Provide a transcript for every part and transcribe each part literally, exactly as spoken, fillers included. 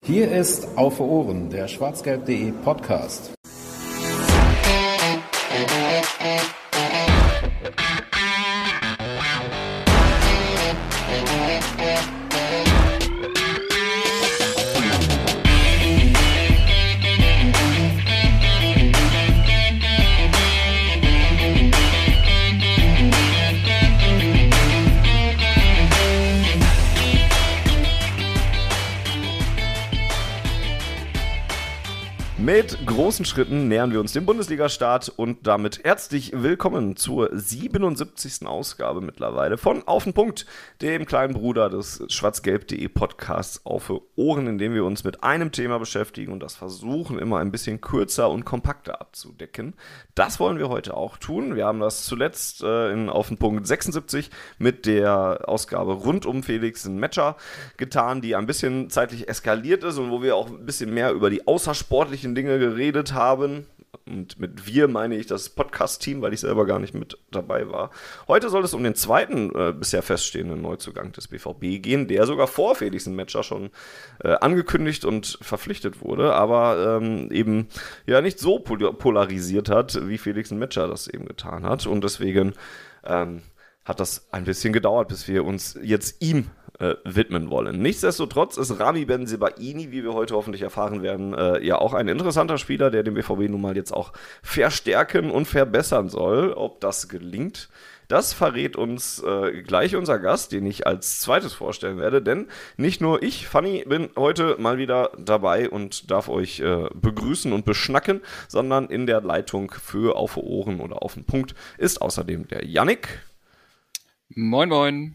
Hier ist Auf Ohren, der schwarzgelb.de Podcast. Mit großen Schritten nähern wir uns dem Bundesliga-Start und damit herzlich willkommen zur siebenundsiebzigsten Ausgabe mittlerweile von Auf den Punkt, dem kleinen Bruder des schwarzgelb.de Podcasts Auf Ohren, in dem wir uns mit einem Thema beschäftigen und das versuchen immer ein bisschen kürzer und kompakter abzudecken. Das wollen wir heute auch tun. Wir haben das zuletzt äh, in Auf den Punkt sechsundsiebzig mit der Ausgabe rund um Felix Metscher getan, die ein bisschen zeitlich eskaliert ist und wo wir auch ein bisschen mehr über die außersportlichen Dinge geredet haben. Und mit wir meine ich das Podcast-Team, weil ich selber gar nicht mit dabei war. Heute soll es um den zweiten äh, bisher feststehenden Neuzugang des B V B gehen, der sogar vor Felix Metscher schon äh, angekündigt und verpflichtet wurde, aber ähm, eben ja nicht so pol- polarisiert hat, wie Felix Metscher das eben getan hat. Und deswegen ähm, hat das ein bisschen gedauert, bis wir uns jetzt ihm Äh, widmen wollen. Nichtsdestotrotz ist Ramy Bensebaini, wie wir heute hoffentlich erfahren werden, äh, ja auch ein interessanter Spieler, der den B V B nun mal jetzt auch verstärken und verbessern soll. Ob das gelingt, das verrät uns äh, gleich unser Gast, den ich als zweites vorstellen werde, denn nicht nur ich, Fanny, bin heute mal wieder dabei und darf euch äh, begrüßen und beschnacken, sondern in der Leitung für Auf Ohren oder Auf den Punkt ist außerdem der Yannick. Moin, moin.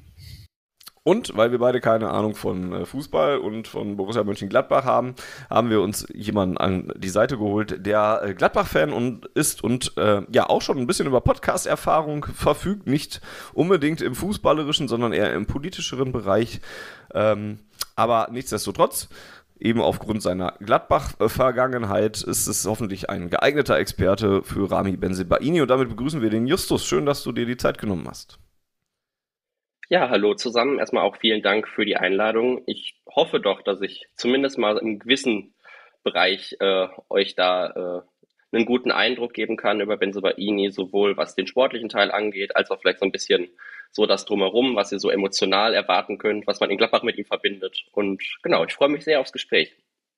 Und weil wir beide keine Ahnung von äh, Fußball und von Borussia Mönchengladbach haben, haben wir uns jemanden an die Seite geholt, der äh, Gladbach-Fan und ist und äh, ja auch schon ein bisschen über Podcast-Erfahrung verfügt, nicht unbedingt im fußballerischen, sondern eher im politischeren Bereich. Ähm, aber nichtsdestotrotz, eben aufgrund seiner Gladbach-Vergangenheit ist es hoffentlich ein geeigneter Experte für Ramy Bensebaini und damit begrüßen wir den Justus. Schön, dass du dir die Zeit genommen hast. Ja, hallo zusammen. Erstmal auch vielen Dank für die Einladung. Ich hoffe doch, dass ich zumindest mal im gewissen Bereich äh, euch da äh, einen guten Eindruck geben kann über Bensebaini, sowohl was den sportlichen Teil angeht, als auch vielleicht so ein bisschen so das Drumherum, was ihr so emotional erwarten könnt, was man in Gladbach mit ihm verbindet. Und genau, ich freue mich sehr aufs Gespräch.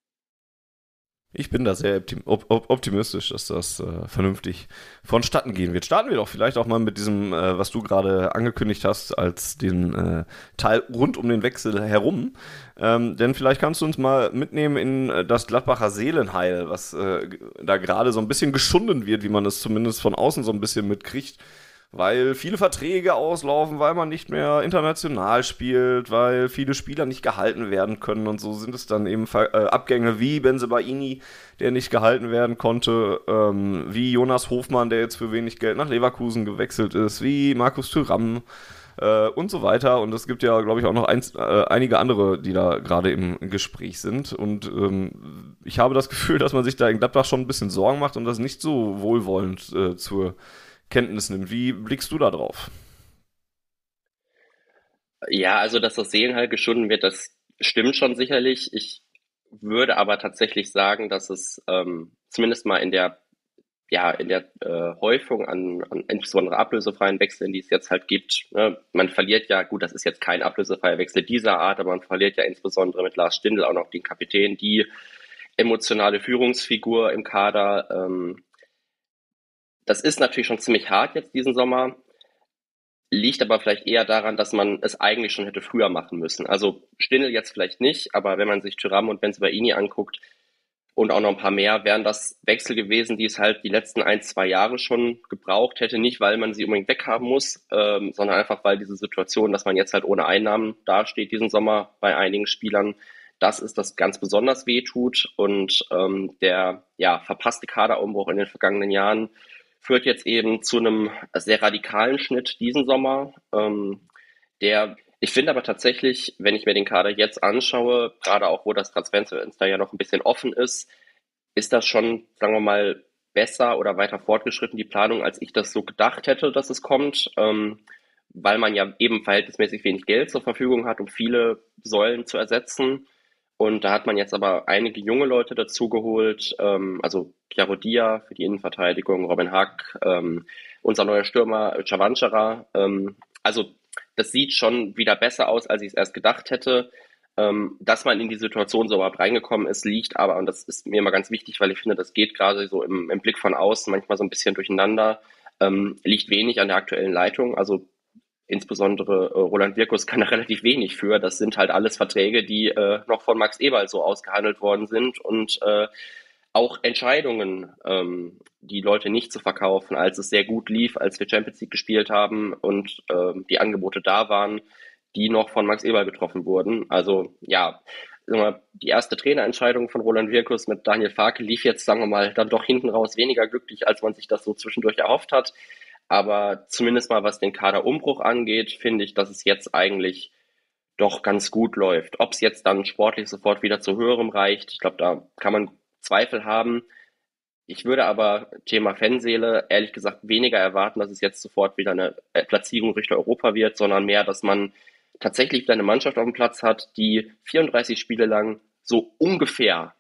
Ich bin da sehr optimistisch, dass das äh, vernünftig vonstatten gehen wird. Starten wir doch vielleicht auch mal mit diesem, äh, was du gerade angekündigt hast, als den äh, Teil rund um den Wechsel herum. Ähm, denn vielleicht kannst du uns mal mitnehmen in äh, das Gladbacher Seelenheil, was äh, da gerade so ein bisschen geschunden wird, wie man es zumindest von außen so ein bisschen mitkriegt. Weil viele Verträge auslaufen, weil man nicht mehr international spielt, weil viele Spieler nicht gehalten werden können und so sind es dann eben Ver- äh, Abgänge wie Bensebaini, der nicht gehalten werden konnte, ähm, wie Jonas Hofmann, der jetzt für wenig Geld nach Leverkusen gewechselt ist, wie Markus Thuram äh, und so weiter. Und es gibt ja, glaube ich, auch noch eins, äh, einige andere, die da gerade im Gespräch sind. Und ähm, ich habe das Gefühl, dass man sich da in Gladbach schon ein bisschen Sorgen macht und das nicht so wohlwollend äh, zur Kenntnis nimmt. Wie blickst du da drauf? Ja, also dass das Seelenheil geschunden wird, das stimmt schon sicherlich. Ich würde aber tatsächlich sagen, dass es ähm, zumindest mal in der ja in der äh, Häufung an, an insbesondere ablösefreien Wechseln, die es jetzt halt gibt. Ne? Man verliert ja, gut, das ist jetzt kein ablösefreier Wechsel dieser Art, aber man verliert ja insbesondere mit Lars Stindl auch noch den Kapitän, die emotionale Führungsfigur im Kader. Ähm, Das ist natürlich schon ziemlich hart jetzt diesen Sommer, liegt aber vielleicht eher daran, dass man es eigentlich schon hätte früher machen müssen. Also Stindl jetzt vielleicht nicht, aber wenn man sich Thuram und Bensebaini anguckt und auch noch ein paar mehr, wären das Wechsel gewesen, die es halt die letzten ein, zwei Jahre schon gebraucht hätte. Nicht, weil man sie unbedingt weghaben muss, ähm, sondern einfach, weil diese Situation, dass man jetzt halt ohne Einnahmen dasteht diesen Sommer bei einigen Spielern, das ist, das ganz besonders wehtut. Und ähm, der ja verpasste Kaderumbruch in den vergangenen Jahren führt jetzt eben zu einem sehr radikalen Schnitt diesen Sommer, ähm, der, ich finde aber tatsächlich, wenn ich mir den Kader jetzt anschaue, gerade auch wo das Transferfenster ja noch ein bisschen offen ist, ist das schon, sagen wir mal, besser oder weiter fortgeschritten, die Planung, als ich das so gedacht hätte, dass es kommt, ähm, weil man ja eben verhältnismäßig wenig Geld zur Verfügung hat, um viele Säulen zu ersetzen. Und da hat man jetzt aber einige junge Leute dazu geholt, ähm, also Chiaro Dia für die Innenverteidigung, Robin Hack, ähm, unser neuer Stürmer Chavanchara. Ähm, also das sieht schon wieder besser aus, als ich es erst gedacht hätte. Ähm, dass man in die Situation so überhaupt reingekommen ist, liegt aber, und das ist mir immer ganz wichtig, weil ich finde, das geht gerade so im, im Blick von außen manchmal so ein bisschen durcheinander, ähm, liegt wenig an der aktuellen Leitung. Also insbesondere äh, Roland Wirkus kann da relativ wenig für. Das sind halt alles Verträge, die äh, noch von Max Eberl so ausgehandelt worden sind und äh, auch Entscheidungen, ähm, die Leute nicht zu verkaufen, als es sehr gut lief, als wir Champions League gespielt haben und ähm, die Angebote da waren, die noch von Max Eberl getroffen wurden. Also ja, sagen wir mal, die erste Trainerentscheidung von Roland Wirkus mit Daniel Farke lief jetzt, sagen wir mal, dann doch hinten raus weniger glücklich, als man sich das so zwischendurch erhofft hat. Aber zumindest mal, was den Kaderumbruch angeht, finde ich, dass es jetzt eigentlich doch ganz gut läuft. Ob es jetzt dann sportlich sofort wieder zu höherem reicht, ich glaube, da kann man Zweifel haben. Ich würde aber, Thema Fanseele, ehrlich gesagt weniger erwarten, dass es jetzt sofort wieder eine Platzierung Richtung Europa wird, sondern mehr, dass man tatsächlich wieder eine Mannschaft auf dem Platz hat, die vierunddreißig Spiele lang so ungefähr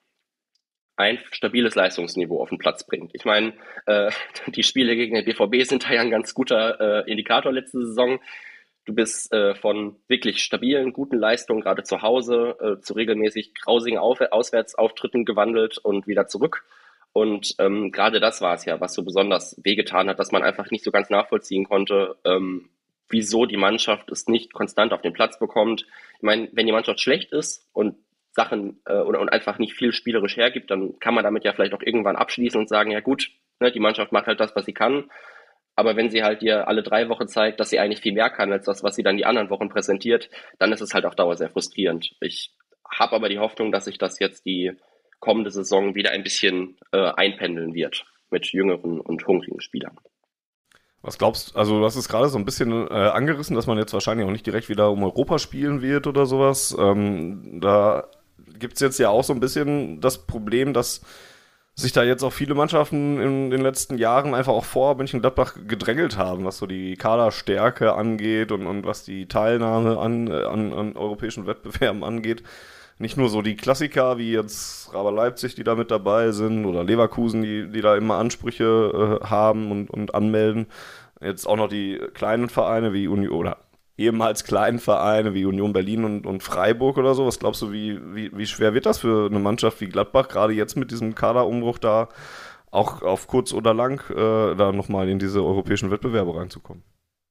ein stabiles Leistungsniveau auf den Platz bringt. Ich meine, äh, die Spiele gegen den B V B sind da ja ein ganz guter äh, Indikator letzte Saison. Du bist äh, von wirklich stabilen, guten Leistungen, gerade zu Hause, äh, zu regelmäßig grausigen Auf- Auswärtsauftritten gewandelt und wieder zurück. Und ähm, gerade das war es ja, was so besonders wehgetan hat, dass man einfach nicht so ganz nachvollziehen konnte, ähm, wieso die Mannschaft es nicht konstant auf den Platz bekommt. Ich meine, wenn die Mannschaft schlecht ist und Sachen äh, und, und einfach nicht viel spielerisch hergibt, dann kann man damit ja vielleicht auch irgendwann abschließen und sagen, ja gut, ne, die Mannschaft macht halt das, was sie kann. Aber wenn sie halt dir alle drei Wochen zeigt, dass sie eigentlich viel mehr kann als das, was sie dann die anderen Wochen präsentiert, dann ist es halt auf Dauer sehr frustrierend. Ich habe aber die Hoffnung, dass sich das jetzt die kommende Saison wieder ein bisschen äh, einpendeln wird mit jüngeren und hungrigen Spielern. Was glaubst du, also du hast es gerade so ein bisschen äh, angerissen, dass man jetzt wahrscheinlich auch nicht direkt wieder um Europa spielen wird oder sowas. Ähm, da gibt es jetzt ja auch so ein bisschen das Problem, dass sich da jetzt auch viele Mannschaften in den letzten Jahren einfach auch vor Mönchengladbach gedrängelt haben, was so die Kaderstärke angeht und, und was die Teilnahme an, an, an europäischen Wettbewerben angeht. Nicht nur so die Klassiker wie jetzt Raber Leipzig, die da mit dabei sind, oder Leverkusen, die, die da immer Ansprüche äh, haben und, und anmelden. Jetzt auch noch die kleinen Vereine wie Union, oder ehemals kleinen Vereine wie Union Berlin und, und Freiburg oder so. Was glaubst du, wie, wie, wie schwer wird das für eine Mannschaft wie Gladbach, gerade jetzt mit diesem Kaderumbruch da auch auf kurz oder lang äh, da nochmal in diese europäischen Wettbewerbe reinzukommen?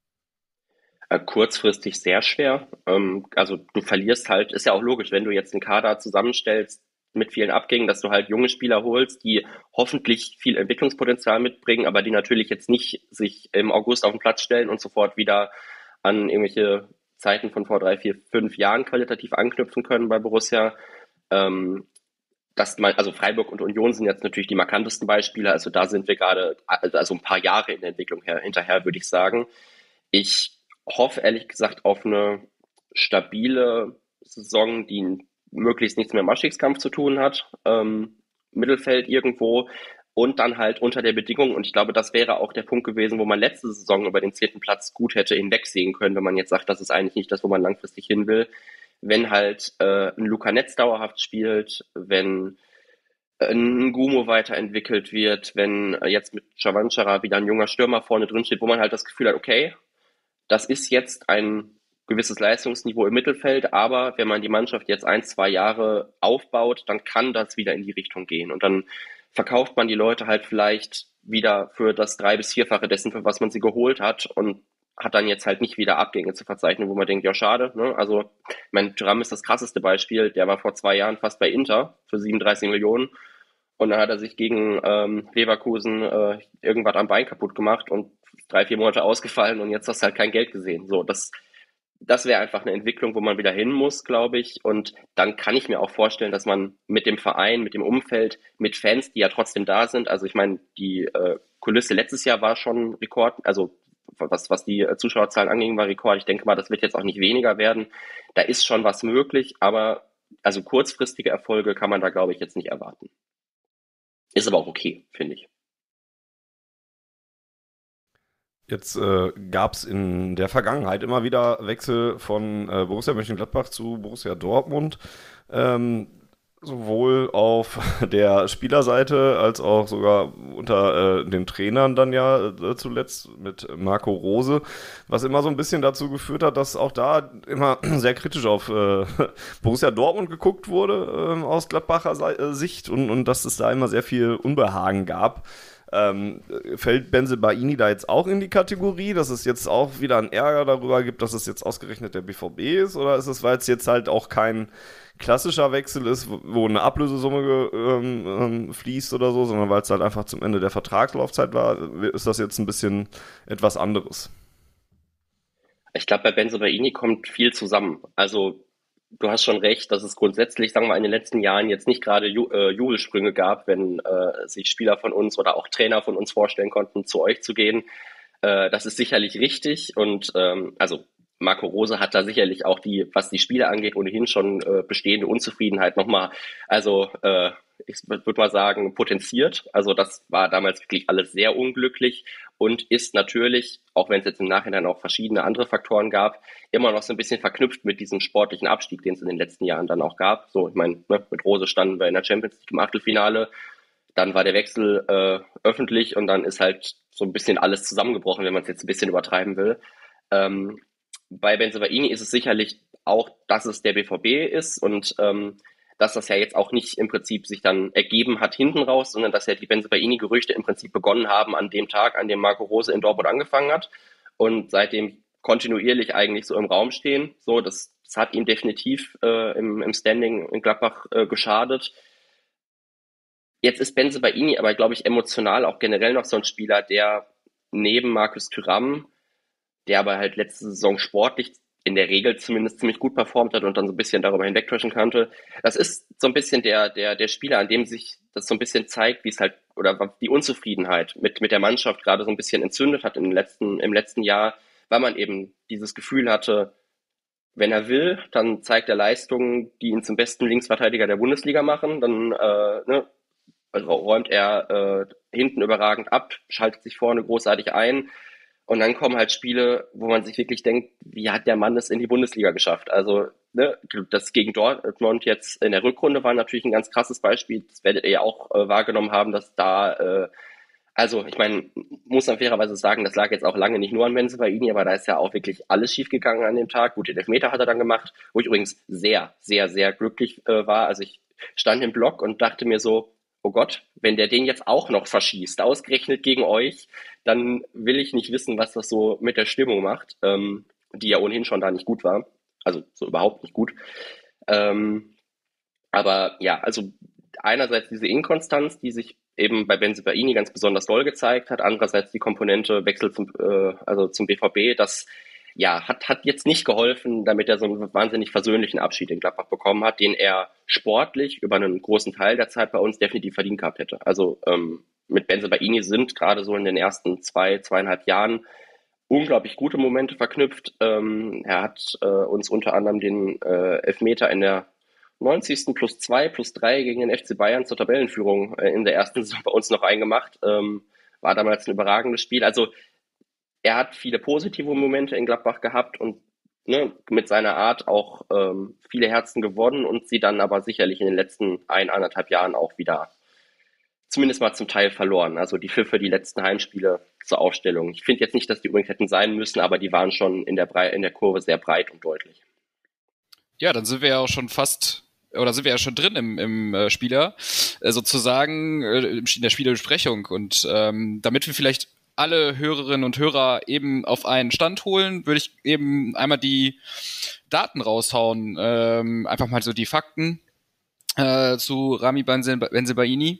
Kurzfristig sehr schwer. Ähm, also du verlierst halt, ist ja auch logisch, wenn du jetzt einen Kader zusammenstellst mit vielen Abgängen, dass du halt junge Spieler holst, die hoffentlich viel Entwicklungspotenzial mitbringen, aber die natürlich jetzt nicht sich im August auf den Platz stellen und sofort wieder an irgendwelche Zeiten von vor drei, vier, fünf Jahren qualitativ anknüpfen können bei Borussia. Ähm, dass man, also Freiburg und Union sind jetzt natürlich die markantesten Beispiele. Also da sind wir gerade, also ein paar Jahre in der Entwicklung her, hinterher, würde ich sagen. Ich hoffe ehrlich gesagt auf eine stabile Saison, die möglichst nichts mehr mit dem Abstiegskampf zu tun hat, ähm, Mittelfeld irgendwo und dann halt unter der Bedingung, und ich glaube, das wäre auch der Punkt gewesen, wo man letzte Saison über den zehnten Platz gut hätte hinwegsehen können, wenn man jetzt sagt, das ist eigentlich nicht das, wo man langfristig hin will, wenn halt äh, ein Luca Netz dauerhaft spielt, wenn ein Gumo weiterentwickelt wird, wenn äh, jetzt mit Chavanchara wieder ein junger Stürmer vorne drin steht, wo man halt das Gefühl hat, okay, das ist jetzt ein gewisses Leistungsniveau im Mittelfeld, aber wenn man die Mannschaft jetzt ein, zwei Jahre aufbaut, dann kann das wieder in die Richtung gehen. Und dann verkauft man die Leute halt vielleicht wieder für das drei- bis vierfache dessen, für was man sie geholt hat, und hat dann jetzt halt nicht wieder Abgänge zu verzeichnen, wo man denkt, ja schade, ne? Also, ich meine, Thuram ist das krasseste Beispiel, der war vor zwei Jahren fast bei Inter für siebenunddreißig Millionen und dann hat er sich gegen ähm, Leverkusen äh, irgendwas am Bein kaputt gemacht und drei, vier Monate ausgefallen und jetzt hast du halt kein Geld gesehen. So, das, das wäre einfach eine Entwicklung, wo man wieder hin muss, glaube ich. Und dann kann ich mir auch vorstellen, dass man mit dem Verein, mit dem Umfeld, mit Fans, die ja trotzdem da sind, also ich meine, die äh, Kulisse letztes Jahr war schon Rekord, also was, was die Zuschauerzahlen anging, war Rekord. Ich denke mal, das wird jetzt auch nicht weniger werden. Da ist schon was möglich, aber also kurzfristige Erfolge kann man da, glaube ich, jetzt nicht erwarten. Ist aber auch okay, finde ich. Jetzt äh, gab es in der Vergangenheit immer wieder Wechsel von äh, Borussia Mönchengladbach zu Borussia Dortmund. Ähm, sowohl auf der Spielerseite als auch sogar unter äh, den Trainern dann ja äh, zuletzt mit Marco Rose, was immer so ein bisschen dazu geführt hat, dass auch da immer sehr kritisch auf äh, Borussia Dortmund geguckt wurde äh, aus Gladbacher Se- äh, Sicht und, und dass es da immer sehr viel Unbehagen gab. Ähm, fällt Bensebaini da jetzt auch in die Kategorie, dass es jetzt auch wieder einen Ärger darüber gibt, dass es jetzt ausgerechnet der B V B ist? Oder ist es, weil es jetzt halt auch kein klassischer Wechsel ist, wo eine Ablösesumme ge- ähm, ähm, fließt oder so, sondern weil es halt einfach zum Ende der Vertragslaufzeit war, ist das jetzt ein bisschen etwas anderes? Ich glaube, bei Bensebaini kommt viel zusammen. Also du hast schon recht, dass es grundsätzlich, sagen wir mal, in den letzten Jahren jetzt nicht gerade Ju äh, Jubelsprünge gab, wenn äh, sich Spieler von uns oder auch Trainer von uns vorstellen konnten, zu euch zu gehen. Äh, das ist sicherlich richtig und ähm, also Marco Rose hat da sicherlich auch die, was die Spiele angeht, ohnehin schon äh, bestehende Unzufriedenheit nochmal, also äh, ich würde mal sagen, potenziert. Also das war damals wirklich alles sehr unglücklich und ist natürlich, auch wenn es jetzt im Nachhinein auch verschiedene andere Faktoren gab, immer noch so ein bisschen verknüpft mit diesem sportlichen Abstieg, den es in den letzten Jahren dann auch gab. So, ich meine, ne, mit Rose standen wir in der Champions League im Achtelfinale, dann war der Wechsel äh, öffentlich und dann ist halt so ein bisschen alles zusammengebrochen, wenn man es jetzt ein bisschen übertreiben will. Ähm, bei Bensebaini ist es sicherlich auch, dass es der B V B ist und ähm, dass das ja jetzt auch nicht im Prinzip sich dann ergeben hat hinten raus, sondern dass ja die Bensebaini-Gerüchte im Prinzip begonnen haben an dem Tag, an dem Marco Rose in Dortmund angefangen hat und seitdem kontinuierlich eigentlich so im Raum stehen. So, das, das hat ihm definitiv äh, im, im Standing in Gladbach äh, geschadet. Jetzt ist Bensebaini aber, glaube ich, emotional auch generell noch so ein Spieler, der neben Markus Thuram, der aber halt letzte Saison sportlich in der Regel zumindest ziemlich gut performt hat und dann so ein bisschen darüber hinwegtäuschen konnte. Das ist so ein bisschen der, der, der Spieler, an dem sich das so ein bisschen zeigt, wie es halt, oder die Unzufriedenheit mit, mit der Mannschaft gerade so ein bisschen entzündet hat im letzten, im letzten Jahr, weil man eben dieses Gefühl hatte, wenn er will, dann zeigt er Leistungen, die ihn zum besten Linksverteidiger der Bundesliga machen, dann äh, ne, also räumt er äh, hinten überragend ab, schaltet sich vorne großartig ein. Und dann kommen halt Spiele, wo man sich wirklich denkt, wie hat der Mann es in die Bundesliga geschafft? Also ne, das gegen Dortmund jetzt in der Rückrunde war natürlich ein ganz krasses Beispiel. Das werdet ihr ja auch äh, wahrgenommen haben, dass da, äh, also ich meine, muss man fairerweise sagen, das lag jetzt auch lange nicht nur an Bensebaini, aber da ist ja auch wirklich alles schiefgegangen an dem Tag. Gut, den Elfmeter hat er dann gemacht, wo ich übrigens sehr, sehr, sehr glücklich äh, war. Also ich stand im Block und dachte mir so, oh Gott, wenn der den jetzt auch noch verschießt, ausgerechnet gegen euch, dann will ich nicht wissen, was das so mit der Stimmung macht, ähm, die ja ohnehin schon da nicht gut war. Also so überhaupt nicht gut. Ähm, aber ja, also einerseits diese Inkonstanz, die sich eben bei Bensebaini ganz besonders doll gezeigt hat, andererseits die Komponente Wechsel zum, äh, also zum B V B, das ja, hat, hat jetzt nicht geholfen, damit er so einen wahnsinnig versöhnlichen Abschied in Gladbach bekommen hat, den er sportlich über einen großen Teil der Zeit bei uns definitiv verdient gehabt hätte. Also ähm, mit Bensebaini sind gerade so in den ersten zwei, zweieinhalb Jahren unglaublich gute Momente verknüpft. Ähm, er hat äh, uns unter anderem den äh, Elfmeter in der neunzigsten plus zwei plus drei gegen den F C Bayern zur Tabellenführung äh, in der ersten Saison bei uns noch reingemacht. Ähm, war damals ein überragendes Spiel. Also er hat viele positive Momente in Gladbach gehabt und ne, mit seiner Art auch ähm, viele Herzen gewonnen und sie dann aber sicherlich in den letzten ein, anderthalb Jahren auch wieder zumindest mal zum Teil verloren. Also die Pfiffe, die letzten Heimspiele zur Aufstellung. Ich finde jetzt nicht, dass die übrigens hätten sein müssen, aber die waren schon in der, Bre- in der Kurve sehr breit und deutlich. Ja, dann sind wir ja auch schon fast, oder sind wir ja schon drin im, im äh, Spieler, äh, sozusagen äh, in der Spielerbesprechung. Und ähm, damit wir vielleicht alle Hörerinnen und Hörer eben auf einen Stand holen, würde ich eben einmal die Daten raushauen, ähm, einfach mal so die Fakten äh, zu Ramy Bensebaini.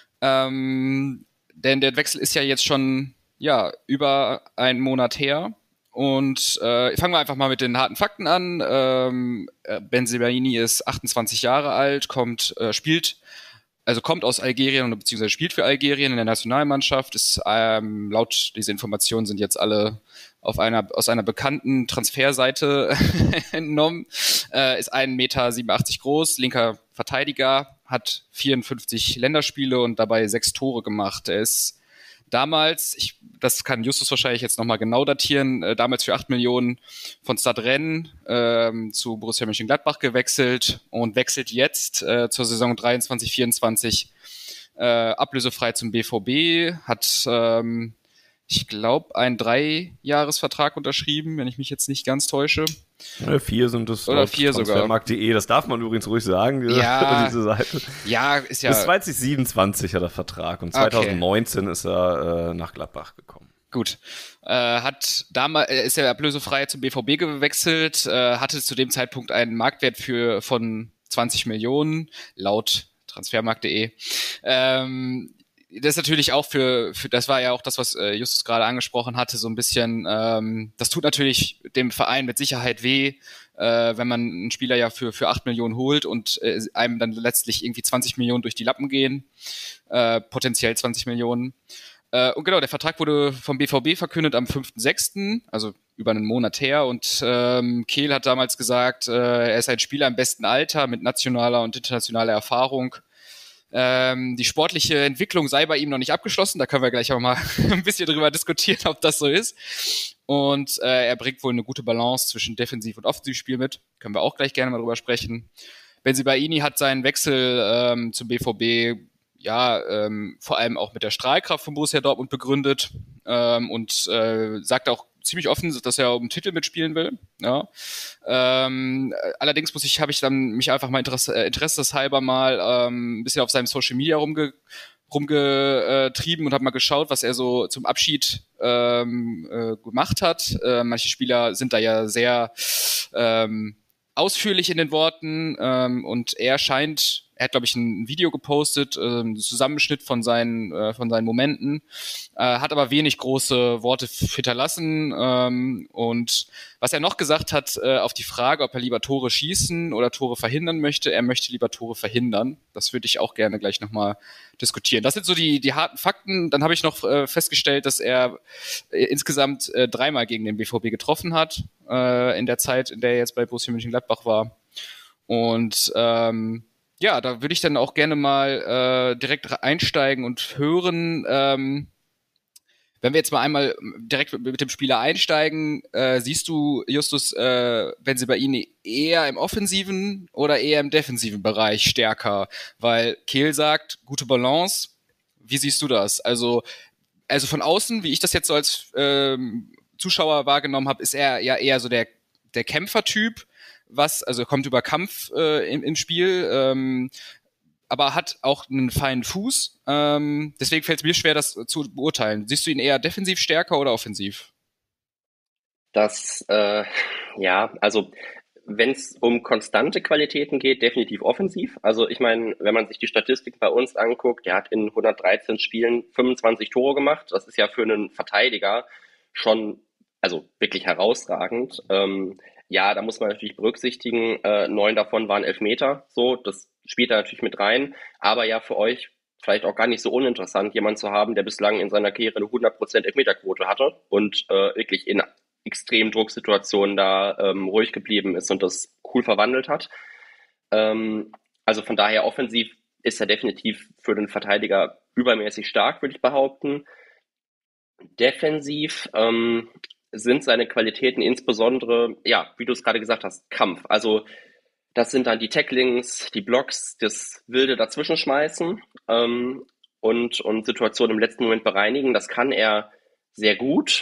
Ähm, denn der Wechsel ist ja jetzt schon ja über einen Monat her. Und äh, fangen wir einfach mal mit den harten Fakten an. Ähm, Bensebaini ist achtundzwanzig Jahre alt, kommt, äh, spielt, also kommt aus Algerien beziehungsweise spielt für Algerien in der Nationalmannschaft. Ist ähm, laut diese Informationen sind jetzt alle auf einer aus einer bekannten Transferseite entnommen. Äh, ist ein Meter siebenundachtzig groß, linker Verteidiger, hat vierundfünfzig Länderspiele und dabei sechs Tore gemacht. Er ist damals, ich, das kann Justus wahrscheinlich jetzt nochmal genau datieren, äh, damals für acht Millionen von Stade Rennes ähm, zu Borussia Mönchengladbach gewechselt und wechselt jetzt äh, zur Saison dreiundzwanzig vierundzwanzig äh, ablösefrei zum B V B, hat ähm, ich glaube, einen Dreijahresvertrag unterschrieben, wenn ich mich jetzt nicht ganz täusche. Ja, vier sind es. Oder vier sogar. Transfermarkt punkt de, das darf man übrigens ruhig sagen, diese, ja, diese Seite. Ja, ist ja. Bis zwanzig siebenundzwanzig hat er Vertrag und zwanzig neunzehn okay. ist er äh, nach Gladbach gekommen. Gut. Äh, hat damals, ist er ablösefrei zum B V B gewechselt, äh, hatte zu dem Zeitpunkt einen Marktwert für von zwanzig Millionen, laut transfermarkt punkt de. Ähm, Das ist natürlich auch für, für, das war ja auch das, was äh, Justus gerade angesprochen hatte, so ein bisschen, ähm, das tut natürlich dem Verein mit Sicherheit weh, äh, wenn man einen Spieler ja für, für acht Millionen holt und äh, einem dann letztlich irgendwie zwanzig Millionen durch die Lappen gehen, äh, potenziell zwanzig Millionen. Äh, und genau, der Vertrag wurde vom B V B verkündet am fünften sechsten, also über einen Monat her, und ähm, Kehl hat damals gesagt, äh, er ist ein Spieler im besten Alter mit nationaler und internationaler Erfahrung. Ähm, die sportliche Entwicklung sei bei ihm noch nicht abgeschlossen. Da können wir gleich auch mal ein bisschen drüber diskutieren, ob das so ist. Und äh, er bringt wohl eine gute Balance zwischen Defensiv- und Offensivspiel mit. Können wir auch gleich gerne mal drüber sprechen. Bensebaini hat seinen Wechsel ähm, zum B V B ja ähm, vor allem auch mit der Strahlkraft von Borussia Dortmund begründet ähm, und äh, sagt auch ziemlich offen, dass er um den Titel mitspielen will. Ja. Ähm, allerdings muss ich, habe ich dann mich einfach mal Interesse, äh, interesseshalber mal ähm, ein bisschen auf seinem Social Media rumge, rumgetrieben und habe mal geschaut, was er so zum Abschied ähm, äh, gemacht hat. Äh, manche Spieler sind da ja sehr ähm, ausführlich in den Worten ähm, und er scheint, er hat, glaube ich, ein Video gepostet, äh, einen Zusammenschnitt von seinen, äh, von seinen Momenten, äh, hat aber wenig große Worte hinterlassen. Ähm, und was er noch gesagt hat, äh, auf die Frage, ob er lieber Tore schießen oder Tore verhindern möchte, er möchte lieber Tore verhindern. Das würde ich auch gerne gleich nochmal diskutieren. Das sind so die, die harten Fakten. Dann habe ich noch äh, festgestellt, dass er äh, insgesamt äh, dreimal gegen den B V B getroffen hat, äh, in der Zeit, in der er jetzt bei Borussia Mönchengladbach war. Und ähm, ja, da würde ich dann auch gerne mal äh, direkt einsteigen und hören, ähm, wenn wir jetzt mal einmal direkt mit, mit dem Spieler einsteigen, äh, siehst du, Justus, äh, Bensebaini eher im offensiven oder eher im defensiven Bereich stärker? Weil Kehl sagt, gute Balance. Wie siehst du das? Also, also von außen, wie ich das jetzt so als ähm, Zuschauer wahrgenommen habe, ist er ja eher so der, der Kämpfertyp, was, also kommt über Kampf äh, im, im Spiel, ähm, aber hat auch einen feinen Fuß. Ähm, deswegen fällt es mir schwer, das zu beurteilen. Siehst du ihn eher defensiv stärker oder offensiv? Das, äh, ja, also wenn es um konstante Qualitäten geht, definitiv offensiv. Also ich meine, wenn man sich die Statistik bei uns anguckt, der hat in hundertdreizehn Spielen fünfundzwanzig Tore gemacht. Das ist ja für einen Verteidiger schon, also wirklich herausragend. Ähm, ja, da muss man natürlich berücksichtigen, äh, neun davon waren Elfmeter. So, das spielt da natürlich mit rein. Aber ja, für euch vielleicht auch gar nicht so uninteressant, jemanden zu haben, der bislang in seiner Karriere eine hundert Prozent Elfmeterquote hatte und äh, wirklich in extremen Drucksituationen da ähm, ruhig geblieben ist und das cool verwandelt hat. Ähm, also von daher offensiv ist er definitiv für den Verteidiger übermäßig stark, würde ich behaupten. Defensiv ähm, sind seine Qualitäten insbesondere, ja, wie du es gerade gesagt hast, Kampf. Also das sind dann die Tacklings, die Blocks, das wilde Dazwischenschmeißen ähm, und, und Situationen im letzten Moment bereinigen. Das kann er sehr gut.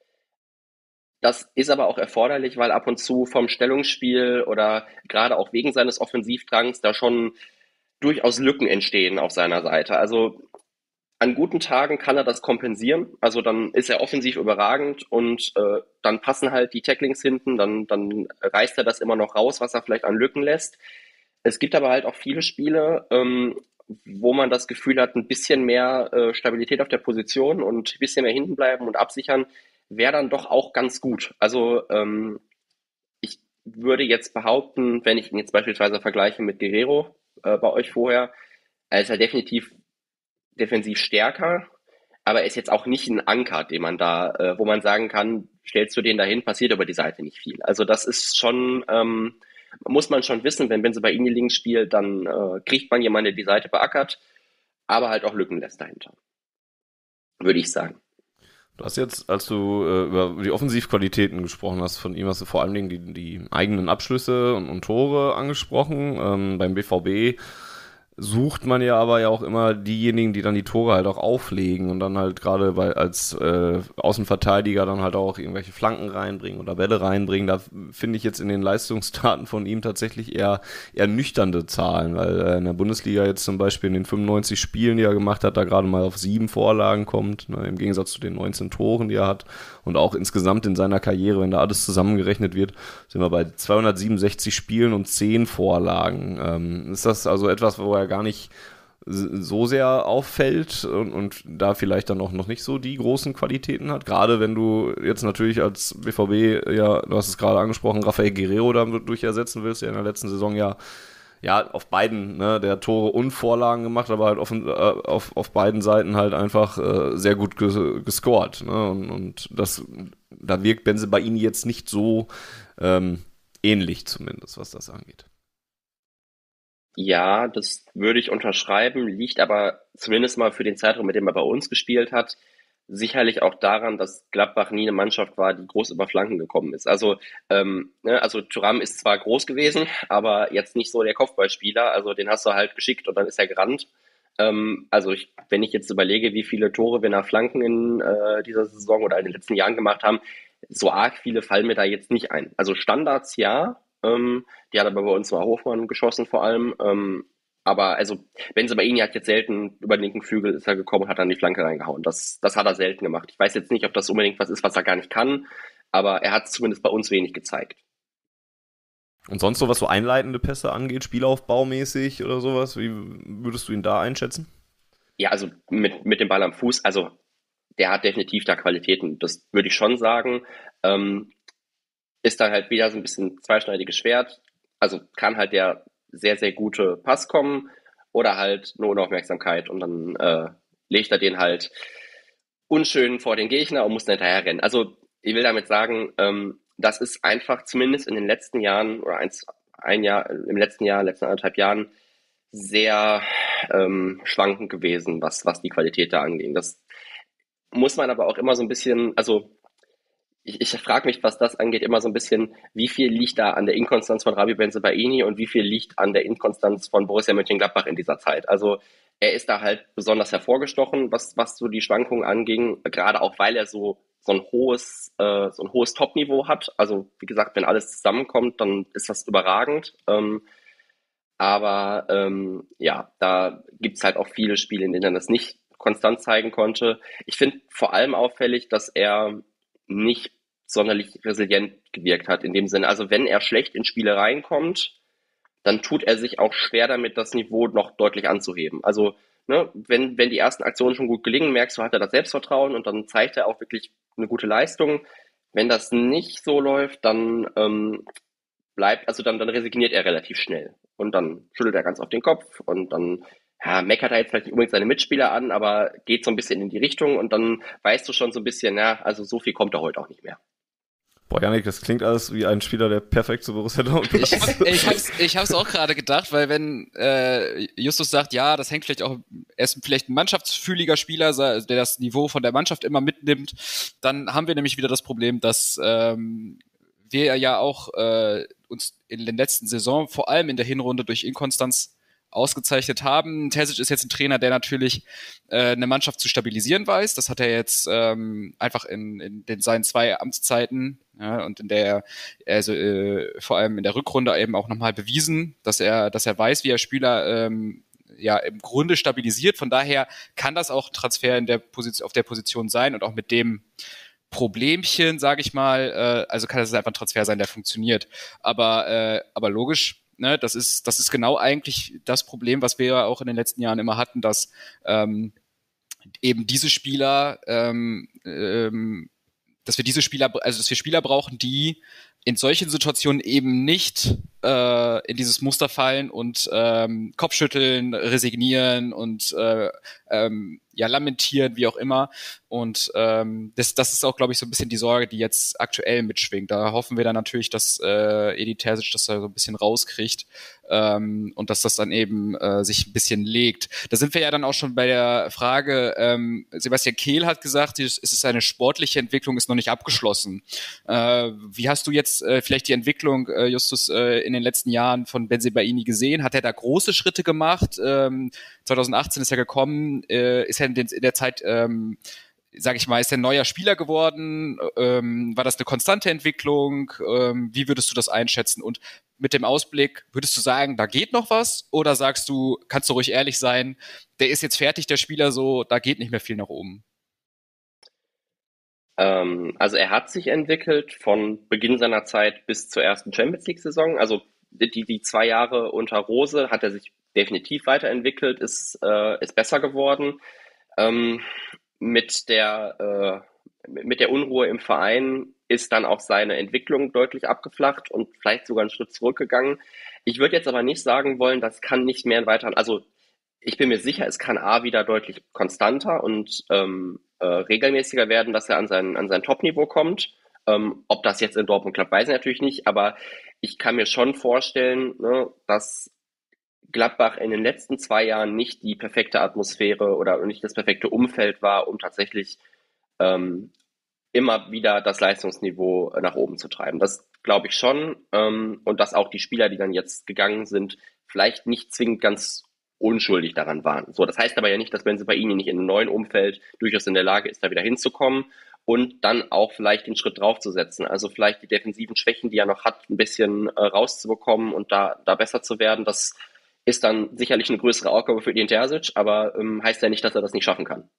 Das ist aber auch erforderlich, weil ab und zu vom Stellungsspiel oder gerade auch wegen seines Offensivdrangs da schon durchaus Lücken entstehen auf seiner Seite. Also an guten Tagen kann er das kompensieren. Also dann ist er offensiv überragend und äh, dann passen halt die Tacklings hinten, dann, dann reißt er das immer noch raus, was er vielleicht an Lücken lässt. Es gibt aber halt auch viele Spiele, ähm, wo man das Gefühl hat, ein bisschen mehr äh, Stabilität auf der Position und ein bisschen mehr hinten bleiben und absichern, wäre dann doch auch ganz gut. Also ähm, ich würde jetzt behaupten, wenn ich ihn jetzt beispielsweise vergleiche mit Guerrero äh, bei euch vorher, er ist er definitiv defensiv stärker, aber er ist jetzt auch nicht ein Anker, den man da, äh, wo man sagen kann, stellst du den dahin, passiert über die Seite nicht viel. Also das ist schon, ähm, muss man schon wissen, wenn Bensebaini links spielt, dann äh, kriegt man jemanden, der die Seite beackert, aber halt auch Lücken lässt dahinter. würde ich sagen. Du hast jetzt, als du äh, über die Offensivqualitäten gesprochen hast, von ihm hast du vor allen Dingen die, die eigenen Abschlüsse und, und Tore angesprochen. Ähm, beim B V B sucht man ja aber ja auch immer diejenigen, die dann die Tore halt auch auflegen und dann halt gerade bei als äh, Außenverteidiger dann halt auch irgendwelche Flanken reinbringen oder Bälle reinbringen. Da finde ich jetzt in den Leistungsdaten von ihm tatsächlich eher, eher nüchternde Zahlen, weil äh, in der Bundesliga jetzt zum Beispiel in den fünfundneunzig Spielen, die er gemacht hat, da gerade mal auf sieben Vorlagen kommt, ne, im Gegensatz zu den neunzehn Toren, die er hat. Und auch insgesamt in seiner Karriere, wenn da alles zusammengerechnet wird, sind wir bei zweihundertsiebenundsechzig Spielen und zehn Vorlagen. Ähm, ist das also etwas, wo er gar nicht so sehr auffällt und, und da vielleicht dann auch noch nicht so die großen Qualitäten hat. Gerade wenn du jetzt natürlich als B V B, ja, du hast es gerade angesprochen, Rafael Guerreiro dadurch ersetzen willst, der in der letzten Saison ja ja, auf beiden, ne, der Tore und Vorlagen gemacht, aber halt auf, äh, auf, auf beiden Seiten halt einfach äh, sehr gut ges- gescored. Ne? Und, und das, da wirkt Benze bei ihnen jetzt nicht so ähm, ähnlich zumindest, was das angeht. Ja, das würde ich unterschreiben, liegt aber zumindest mal für den Zeitraum, mit dem er bei uns gespielt hat, sicherlich auch daran, dass Gladbach nie eine Mannschaft war, die groß über Flanken gekommen ist. Also, ähm, ne, also Thuram ist zwar groß gewesen, aber jetzt nicht so der Kopfballspieler. Also den hast du halt geschickt und dann ist er gerannt. Ähm, also ich, wenn ich jetzt überlege, wie viele Tore wir nach Flanken in äh, dieser Saison oder in den letzten Jahren gemacht haben, so arg viele fallen mir da jetzt nicht ein. Also Standards ja, ähm, die hat aber bei uns mal Hofmann geschossen vor allem. Ähm, aber also Bensebaini hat jetzt selten über den linken Flügel ist er gekommen und hat dann die Flanke reingehauen. Das, das hat er selten gemacht. Ich weiß jetzt nicht, ob das unbedingt was ist, was er gar nicht kann, aber er hat es zumindest bei uns wenig gezeigt. Und sonst so, was so einleitende Pässe angeht, spielaufbaumäßig oder sowas, wie würdest du ihn da einschätzen? Ja, also mit, mit dem Ball am Fuß, also der hat definitiv da Qualitäten. Das würde ich schon sagen. Ähm, ist dann halt wieder so ein bisschen zweischneidiges Schwert. Also kann halt der sehr, sehr gute Pass kommen oder halt nur Unaufmerksamkeit und dann äh, legt er den halt unschön vor den Gegner und muss dann hinterher rennen. Also ich will damit sagen, ähm, das ist einfach zumindest in den letzten Jahren oder eins, ein Jahr, im letzten Jahr, letzten anderthalb Jahren sehr ähm, schwankend gewesen, was, was die Qualität da angeht. Das muss man aber auch immer so ein bisschen, also ich, ich frage mich, was das angeht, immer so ein bisschen, wie viel liegt da an der Inkonstanz von Rabi Bensebaini und wie viel liegt an der Inkonstanz von Borussia Mönchengladbach in dieser Zeit. Also er ist da halt besonders hervorgestochen, was, was so die Schwankungen anging, gerade auch, weil er so, so ein hohes, äh, so ein hohes Top-Niveau hat. Also wie gesagt, wenn alles zusammenkommt, dann ist das überragend. Ähm, aber ähm, ja, da gibt's halt auch viele Spiele, in denen er das nicht konstant zeigen konnte. Ich finde vor allem auffällig, dass er nicht sonderlich resilient gewirkt hat in dem Sinne. Also wenn er schlecht in Spiele reinkommt, dann tut er sich auch schwer damit, das Niveau noch deutlich anzuheben. Also ne, wenn, wenn die ersten Aktionen schon gut gelingen, merkst du, hat er das Selbstvertrauen und dann zeigt er auch wirklich eine gute Leistung. Wenn das nicht so läuft, dann ähm, bleibt, also dann, dann resigniert er relativ schnell. Und dann schüttelt er ganz auf den Kopf und dann ja, meckert er jetzt vielleicht nicht unbedingt seine Mitspieler an, aber geht so ein bisschen in die Richtung und dann weißt du schon so ein bisschen, ja, also so viel kommt er heute auch nicht mehr. Boah, Janik, das klingt alles wie ein Spieler, der perfekt zu Borussia Dortmund Ich, hab, ich, hab's, ich hab's auch gerade gedacht, weil wenn äh, Justus sagt, ja, das hängt vielleicht auch, er ist vielleicht ein mannschaftsfühliger Spieler, der das Niveau von der Mannschaft immer mitnimmt, dann haben wir nämlich wieder das Problem, dass ähm, wir ja auch äh, uns in den letzten Saison, vor allem in der Hinrunde, durch Inkonstanz ausgezeichnet haben. Terzic ist jetzt ein Trainer, der natürlich äh, eine Mannschaft zu stabilisieren weiß. Das hat er jetzt ähm, einfach in, in den seinen zwei Amtszeiten ja, und in der also äh, vor allem in der Rückrunde eben auch nochmal bewiesen, dass er dass er weiß, wie er Spieler ähm, ja im Grunde stabilisiert. Von daher kann das auch ein Transfer in der Position auf der Position sein und auch mit dem Problemchen, sage ich mal, äh, also kann das einfach ein Transfer sein, der funktioniert. Aber äh, aber logisch. Ne, das ist, das ist genau eigentlich das Problem, was wir ja auch in den letzten Jahren immer hatten, dass ähm, eben diese Spieler, ähm, ähm, dass wir diese Spieler, also dass wir Spieler brauchen, die in solchen Situationen eben nicht äh, in dieses Muster fallen und ähm, Kopfschütteln, resignieren und äh, ähm, ja lamentieren, wie auch immer. Und ähm, das, das ist auch, glaube ich, so ein bisschen die Sorge, die jetzt aktuell mitschwingt. Da hoffen wir dann natürlich, dass äh, Edin Terzic das da so ein bisschen rauskriegt ähm, und dass das dann eben äh, sich ein bisschen legt. Da sind wir ja dann auch schon bei der Frage, ähm, Sebastian Kehl hat gesagt, es ist eine sportliche Entwicklung, ist noch nicht abgeschlossen. Äh, wie hast du jetzt äh, vielleicht die Entwicklung, äh, Justus, äh, in den letzten Jahren von Bensebaini gesehen? Hat er da große Schritte gemacht? Ähm, zwanzig achtzehn ist er gekommen, äh, ist er in, den, in der Zeit, ähm, sage ich mal, ist er ein neuer Spieler geworden? Ähm, war das eine konstante Entwicklung? Ähm, wie würdest du das einschätzen? Und mit dem Ausblick, würdest du sagen, da geht noch was? Oder sagst du, kannst du ruhig ehrlich sein, der ist jetzt fertig, der Spieler, so, da geht nicht mehr viel nach oben? Ähm, also er hat sich entwickelt von Beginn seiner Zeit bis zur ersten Champions League-Saison. Also die, die zwei Jahre unter Rose hat er sich definitiv weiterentwickelt, ist, äh, ist besser geworden. Ähm, mit der, äh, mit der Unruhe im Verein ist dann auch seine Entwicklung deutlich abgeflacht und vielleicht sogar einen Schritt zurückgegangen. Ich würde jetzt aber nicht sagen wollen, das kann nicht mehr weiter, also ich bin mir sicher, es kann A wieder deutlich konstanter und ähm, äh, regelmäßiger werden, dass er an sein, an sein Top-Niveau kommt. Ähm, ob das jetzt in Dortmund klappt, weiß ich natürlich nicht, aber ich kann mir schon vorstellen, ne, dass Gladbach in den letzten zwei Jahren nicht die perfekte Atmosphäre oder nicht das perfekte Umfeld war, um tatsächlich ähm, immer wieder das Leistungsniveau nach oben zu treiben. Das glaube ich schon. Ähm, und dass auch die Spieler, die dann jetzt gegangen sind, vielleicht nicht zwingend ganz unschuldig daran waren. So, das heißt aber ja nicht, dass Bensebaini nicht in einem neuen Umfeld durchaus in der Lage ist, da wieder hinzukommen und dann auch vielleicht den Schritt draufzusetzen. Also vielleicht die defensiven Schwächen, die er noch hat, ein bisschen äh, rauszubekommen und da, da besser zu werden. Das ist dann sicherlich eine größere Aufgabe für Edin Terzic, aber ähm, heißt ja nicht, dass er das nicht schaffen kann.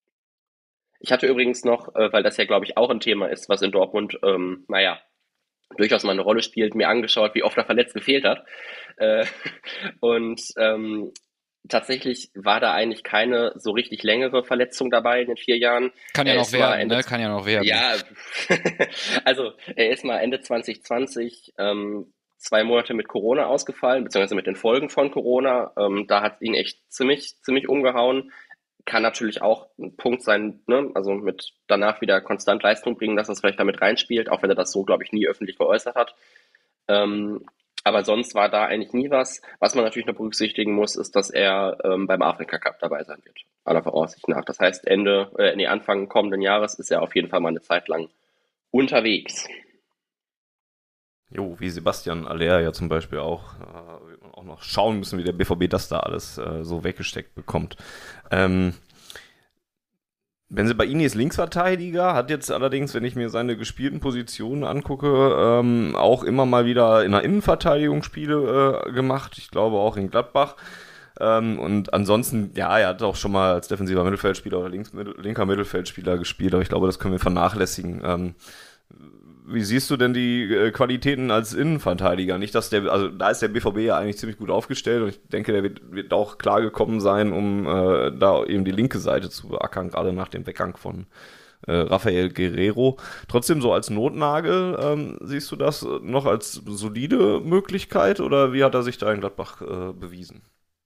Ich hatte übrigens noch, äh, weil das ja, glaube ich, auch ein Thema ist, was in Dortmund, ähm, naja, durchaus mal eine Rolle spielt, mir angeschaut, wie oft er verletzt gefehlt hat. Äh, und ähm, tatsächlich war da eigentlich keine so richtig längere Verletzung dabei in den vier Jahren. Kann ja noch werden, ne? Kann ja noch werden. Ja, also er ist mal Ende zwanzig zwanzig ähm, zwei Monate mit Corona ausgefallen, beziehungsweise mit den Folgen von Corona. Ähm, da hat ihn echt ziemlich, ziemlich umgehauen. Kann natürlich auch ein Punkt sein, ne? Also mit danach wieder konstant Leistung bringen, dass das vielleicht damit reinspielt, auch wenn er das so, glaube ich, nie öffentlich geäußert hat. Ähm, aber sonst war da eigentlich nie was. Was man natürlich noch berücksichtigen muss, ist, dass er ähm, beim Afrika Cup dabei sein wird, aller Voraussicht nach. Das heißt, Ende, äh, nee, Anfang kommenden Jahres ist er auf jeden Fall mal eine Zeit lang unterwegs. Jo, wie Sebastian Aller ja zum Beispiel auch, äh, auch noch schauen müssen, wie der B V B das da alles äh, so weggesteckt bekommt. Ähm, Bensebaini ist Linksverteidiger, hat jetzt allerdings, wenn ich mir seine gespielten Positionen angucke, ähm, auch immer mal wieder in der Innenverteidigung Spiele äh, gemacht. Ich glaube auch in Gladbach. Ähm, und ansonsten, ja, er hat auch schon mal als defensiver Mittelfeldspieler oder links, linker Mittelfeldspieler gespielt, aber ich glaube, das können wir vernachlässigen. Ähm, Wie siehst du denn die äh, Qualitäten als Innenverteidiger? Nicht, dass der, also da ist der B V B ja eigentlich ziemlich gut aufgestellt und ich denke, der wird, wird auch klar gekommen sein, um äh, da eben die linke Seite zu beackern, gerade nach dem Weggang von äh, Rafael Guerrero. Trotzdem so als Notnagel, ähm, siehst du das noch als solide Möglichkeit oder wie hat er sich da in Gladbach äh, bewiesen?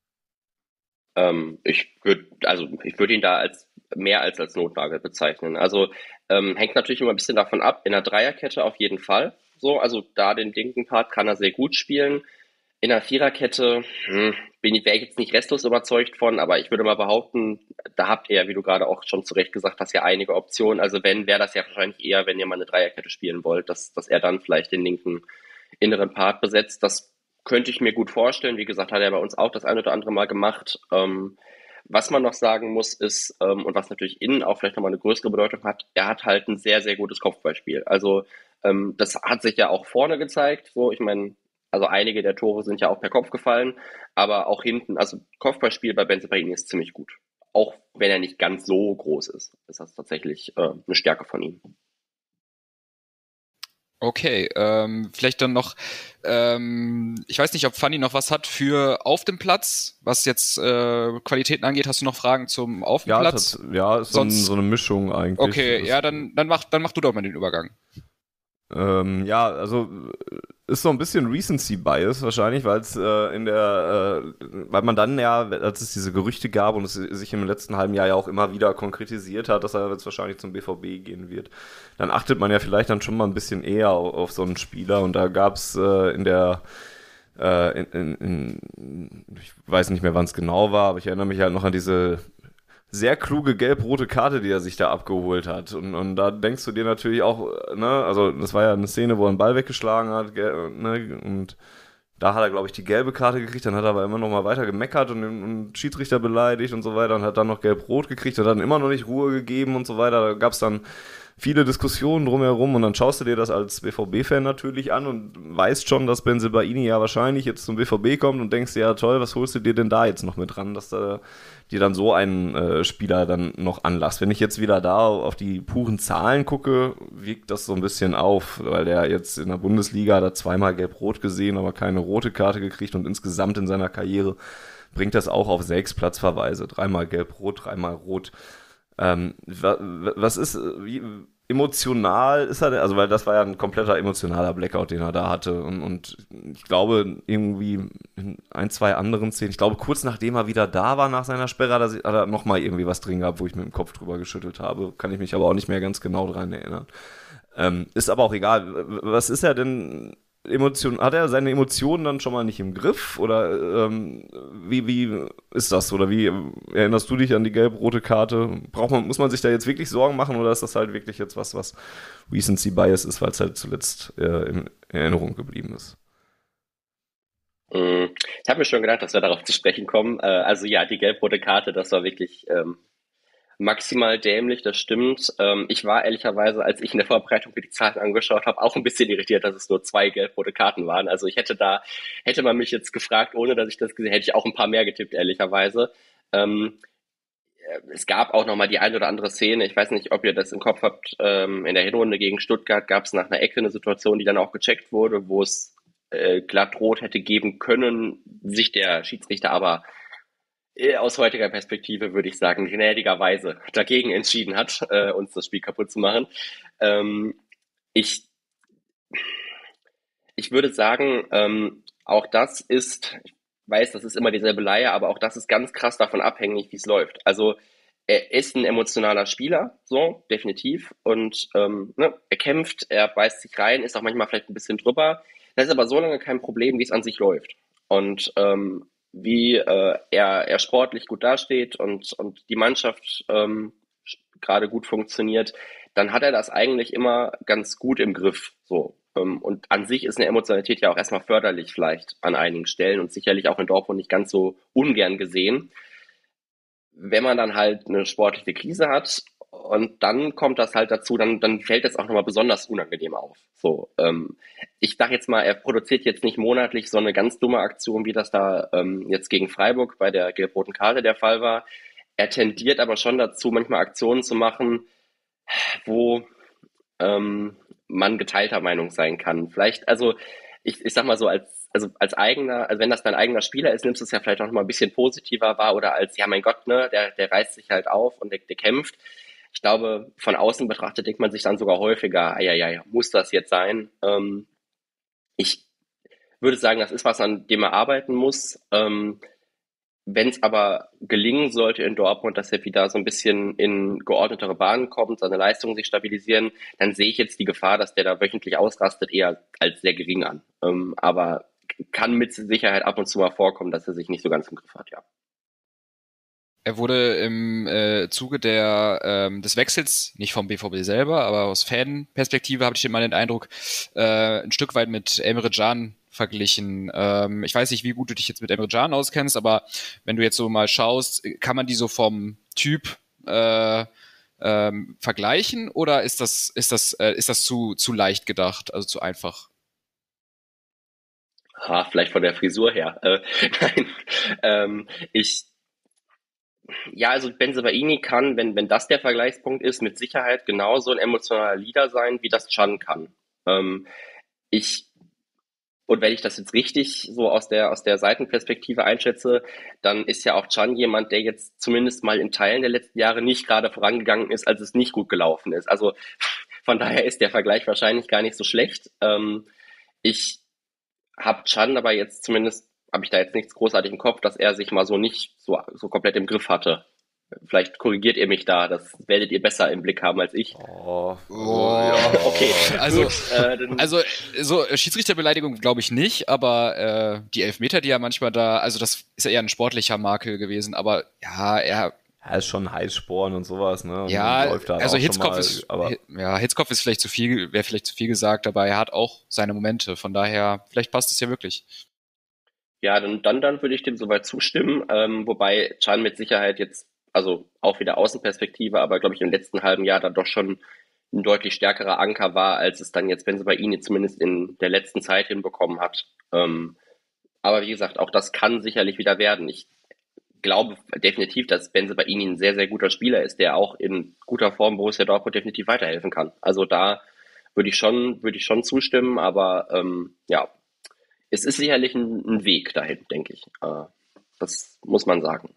Ähm, ich würde, also ich würde ihn da als mehr als als Notnagel bezeichnen. Also ähm, hängt natürlich immer ein bisschen davon ab. In der Dreierkette auf jeden Fall. So, also da den linken Part kann er sehr gut spielen. In der Viererkette hm, bin ich, wäre ich jetzt nicht restlos überzeugt von, aber ich würde mal behaupten, da habt ihr, wie du gerade auch schon zu Recht gesagt hast, ja einige Optionen. Also wenn, wäre das ja wahrscheinlich eher, wenn ihr mal eine Dreierkette spielen wollt, dass, dass er dann vielleicht den linken inneren Part besetzt. Das könnte ich mir gut vorstellen. Wie gesagt, hat er bei uns auch das ein oder andere Mal gemacht. Ähm, was man noch sagen muss, ist, ähm, und was natürlich innen auch vielleicht nochmal eine größere Bedeutung hat, er hat halt ein sehr, sehr gutes Kopfballspiel. Also ähm, das hat sich ja auch vorne gezeigt. So, ich meine, also einige der Tore sind ja auch per Kopf gefallen, aber auch hinten, also Kopfballspiel bei Bensebaini ist ziemlich gut. Auch wenn er nicht ganz so groß ist, ist das tatsächlich äh, eine Stärke von ihm. Okay, ähm, vielleicht dann noch, ähm, ich weiß nicht, ob Fanny noch was hat für auf dem Platz, was jetzt äh, Qualitäten angeht. Hast du noch Fragen zum auf dem ja, Platz? Das, ja, ist so, Sonst, ein, so eine Mischung eigentlich. Okay, ja, dann, dann, mach, dann mach du doch mal den Übergang. Ähm, ja, also ist so ein bisschen Recency Bias wahrscheinlich, weil es äh, in der, äh, weil man dann ja, als es diese Gerüchte gab und es sich im letzten halben Jahr ja auch immer wieder konkretisiert hat, dass er jetzt wahrscheinlich zum B V B gehen wird, dann achtet man ja vielleicht dann schon mal ein bisschen eher auf, auf so einen Spieler und da gab es äh, in der äh, in, in, in, ich weiß nicht mehr, wann es genau war, aber ich erinnere mich halt noch an diese sehr kluge gelb-rote Karte, die er sich da abgeholt hat. Und, und da denkst du dir natürlich auch, ne, also das war ja eine Szene, wo er einen Ball weggeschlagen hat, gell, ne, und da hat er, glaube ich, die gelbe Karte gekriegt, dann hat er aber immer noch mal weiter gemeckert und den Schiedsrichter beleidigt und so weiter und hat dann noch gelb-rot gekriegt, hat dann immer noch nicht Ruhe gegeben und so weiter. Da gab es dann viele Diskussionen drumherum und dann schaust du dir das als B V B-Fan natürlich an und weißt schon, dass Bensebaini ja wahrscheinlich jetzt zum B V B kommt und denkst dir, ja toll, was holst du dir denn da jetzt noch mit ran, dass da dir dann so einen äh, Spieler dann noch anlasst. Wenn ich jetzt wieder da auf die puren Zahlen gucke, wiegt das so ein bisschen auf, weil der jetzt in der Bundesliga hat er zweimal gelb-rot gesehen, aber keine rote Karte gekriegt und insgesamt in seiner Karriere bringt das auch auf sechs Platzverweise. Dreimal gelb-rot, dreimal rot. Ähm, was ist, wie emotional ist er denn? Also, weil das war ja ein kompletter emotionaler Blackout, den er da hatte. Und, und ich glaube, irgendwie in ein, zwei anderen Szenen, ich glaube, kurz nachdem er wieder da war nach seiner Sperre, hat er, hat er nochmal irgendwie was drin gehabt, wo ich mit dem Kopf drüber geschüttelt habe. Kann ich mich aber auch nicht mehr ganz genau dran erinnern. Ähm, ist aber auch egal. Was ist er denn? Emotion, hat er seine Emotionen dann schon mal nicht im Griff? Oder ähm, wie, wie ist das? Oder wie erinnerst du dich an die gelb-rote Karte? Braucht man, muss man sich da jetzt wirklich Sorgen machen oder ist das halt wirklich jetzt was, was Recency Bias ist, weil es halt zuletzt äh, in Erinnerung geblieben ist? Ich habe mir schon gedacht, dass wir darauf zu sprechen kommen. Äh, Also ja, die gelb-rote Karte, das war wirklich ähm, maximal dämlich, das stimmt. Ähm, ich war ehrlicherweise, als ich in der Vorbereitung mir die Zahlen angeschaut habe, auch ein bisschen irritiert, dass es nur zwei gelb-rote Karten waren. Also ich hätte da, hätte man mich jetzt gefragt, ohne dass ich das gesehen hätte, ich auch ein paar mehr getippt, ehrlicherweise. Ähm, äh, Es gab auch noch mal die eine oder andere Szene, ich weiß nicht, ob ihr das im Kopf habt, ähm, in der Hinrunde gegen Stuttgart gab es nach einer Ecke eine Situation, die dann auch gecheckt wurde, wo es äh, glatt rot hätte geben können, sich der Schiedsrichter aber äh, aus heutiger Perspektive würde ich sagen, gnädigerweise dagegen entschieden hat, äh, uns das Spiel kaputt zu machen. Ähm, ich, ich würde sagen, ähm, auch das ist, ich weiß, das ist immer dieselbe Leier, aber auch das ist ganz krass davon abhängig, wie es läuft. Also er ist ein emotionaler Spieler, so, definitiv. Und ähm, ne, er kämpft, er beißt sich rein, ist auch manchmal vielleicht ein bisschen drüber. Das ist aber so lange kein Problem, wie es an sich läuft. Und ähm, wie äh, er, er sportlich gut dasteht und, und die Mannschaft ähm, gerade gut funktioniert, dann hat er das eigentlich immer ganz gut im Griff. So. Ähm, und an sich ist eine Emotionalität ja auch erstmal förderlich vielleicht an einigen Stellen und sicherlich auch in Dortmund nicht ganz so ungern gesehen. Wenn man dann halt eine sportliche Krise hat und dann kommt das halt dazu, dann, dann fällt es auch nochmal besonders unangenehm auf. So, ähm, ich sag jetzt mal, er produziert jetzt nicht monatlich so eine ganz dumme Aktion, wie das da ähm, jetzt gegen Freiburg bei der gelb-roten Karte der Fall war. Er tendiert aber schon dazu, manchmal Aktionen zu machen, wo ähm, man geteilter Meinung sein kann. Vielleicht, also ich, ich sag mal so, als also als eigener, also wenn das dein eigener Spieler ist, nimmst du es ja vielleicht auch noch mal ein bisschen positiver wahr oder als, ja mein Gott, ne, der, der reißt sich halt auf und der, der kämpft. Ich glaube, von außen betrachtet denkt man sich dann sogar häufiger, ja, ja, ja, muss das jetzt sein? Ähm, ich würde sagen, das ist was, an dem er arbeiten muss. Ähm, Wenn es aber gelingen sollte in Dortmund, dass er wieder so ein bisschen in geordnetere Bahnen kommt, seine Leistungen sich stabilisieren, dann sehe ich jetzt die Gefahr, dass der da wöchentlich ausrastet, eher als sehr gering an. Ähm, aber kann mit Sicherheit ab und zu mal vorkommen, dass er sich nicht so ganz im Griff hat, ja. Er wurde im äh, Zuge der, ähm, des Wechsels, nicht vom B V B selber, aber aus Fanperspektive habe ich immer den Eindruck, äh, ein Stück weit mit Emre Can verglichen. Ähm, ich weiß nicht, wie gut du dich jetzt mit Emre Can auskennst, aber wenn du jetzt so mal schaust, kann man die so vom Typ äh, ähm, vergleichen oder ist das, ist das, äh, ist das zu, zu leicht gedacht, also zu einfach? Ha, vielleicht von der Frisur her. Äh, nein, ähm, ich Ja, also Bensebaini kann, wenn, wenn das der Vergleichspunkt ist, mit Sicherheit genauso ein emotionaler Leader sein, wie das Can kann. Ähm, ich, und wenn ich das jetzt richtig so aus der, aus der Seitenperspektive einschätze, dann ist ja auch Can jemand, der jetzt zumindest mal in Teilen der letzten Jahre nicht gerade vorangegangen ist, als es nicht gut gelaufen ist. Also von daher ist der Vergleich wahrscheinlich gar nicht so schlecht. Ähm, ich habe Can aber jetzt zumindest, habe ich da jetzt nichts großartig im Kopf, dass er sich mal so nicht so, so komplett im Griff hatte. Vielleicht korrigiert ihr mich da, das werdet ihr besser im Blick haben als ich. Oh, Oh, ja. Okay, also, gut, äh, dann, also so äh, Schiedsrichterbeleidigung glaube ich nicht, aber äh, die Elfmeter, die er manchmal da, also das ist ja eher ein sportlicher Makel gewesen, aber ja, er Er ist schon Heißsporn und sowas, ne? Und ja, läuft da also auch Hitzkopf schon mal, ist, aber ja, Hitzkopf ist vielleicht zu viel, wäre vielleicht zu viel gesagt, aber er hat auch seine Momente, von daher, vielleicht passt es ja wirklich. ja, dann, dann, dann würde ich dem soweit zustimmen, ähm, wobei Can mit Sicherheit jetzt, also auch wieder Außenperspektive, aber glaube ich im letzten halben Jahr dann doch schon ein deutlich stärkerer Anker war, als es dann jetzt, wenn sie bei Ihnen zumindest in der letzten Zeit hinbekommen hat. Ähm, aber wie gesagt, auch das kann sicherlich wieder werden. Ich glaube definitiv, dass Benze bei Ihnen ein sehr, sehr guter Spieler ist, der auch in guter Form Borussia Dortmund definitiv weiterhelfen kann. Also da würde ich schon, würde ich schon zustimmen, aber ähm, ja, es ist sicherlich ein, ein Weg dahin, denke ich. Äh, das muss man sagen.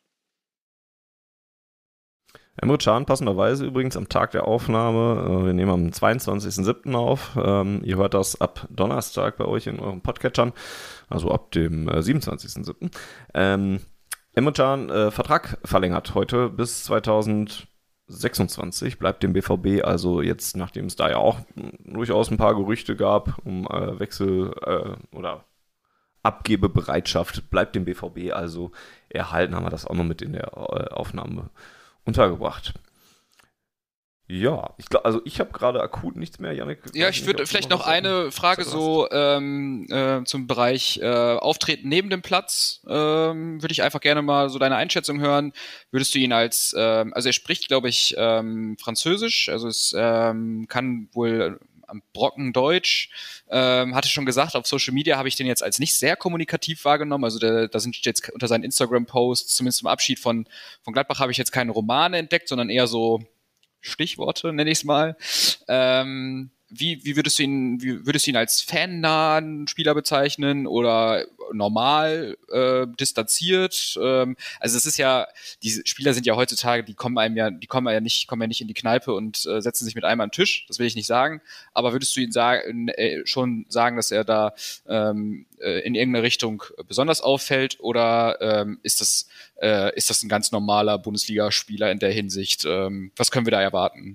Emre Can, passenderweise übrigens am Tag der Aufnahme, äh, wir nehmen am zweiundzwanzigsten siebten auf, ähm, ihr hört das ab Donnerstag bei euch in euren Podcatchern, also ab dem äh, siebenundzwanzigsten siebten Ähm, Emre Can, äh, Vertrag verlängert heute bis zweitausendsechsundzwanzig, bleibt dem B V B also jetzt, nachdem es da ja auch durchaus ein paar Gerüchte gab um äh, Wechsel äh, oder Abgebebereitschaft, bleibt dem B V B also erhalten, haben wir das auch noch mit in der äh, Aufnahme untergebracht. Ja, ich glaube, also ich habe gerade akut nichts mehr, Jannik. Ja, ich würde vielleicht noch eine Frage so ähm, äh, zum Bereich äh, Auftreten neben dem Platz, ähm, würde ich einfach gerne mal so deine Einschätzung hören. Würdest du ihn als, ähm, also er spricht, glaube ich, ähm, Französisch, also es ähm, kann wohl am Brocken Deutsch, ähm, hatte schon gesagt, auf Social Media habe ich den jetzt als nicht sehr kommunikativ wahrgenommen, also da, da sind jetzt unter seinen Instagram-Posts, zumindest zum Abschied von, von Gladbach habe ich jetzt keine Romane entdeckt, sondern eher so Stichworte, nenne ich es mal. Ähm, wie, wie würdest du ihn, wie würdest du ihn als fannahen Spieler bezeichnen oder normal, äh, distanziert? Ähm, also es ist ja, diese Spieler sind ja heutzutage, die kommen einem ja, die kommen ja nicht, kommen ja nicht in die Kneipe und äh, setzen sich mit einem an den Tisch. Das will ich nicht sagen. Aber würdest du ihn sagen, äh, schon sagen, dass er da ähm, äh, in irgendeine Richtung besonders auffällt, oder ähm, ist das äh, ist das ein ganz normaler Bundesligaspieler in der Hinsicht? Ähm, was können wir da erwarten?